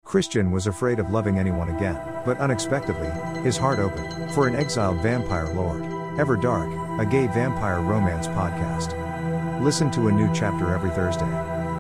Christian was afraid of loving anyone again, but unexpectedly, his heart opened for an exiled vampire lord. Ever Dark, a gay vampire romance podcast. Listen to a new chapter every Thursday.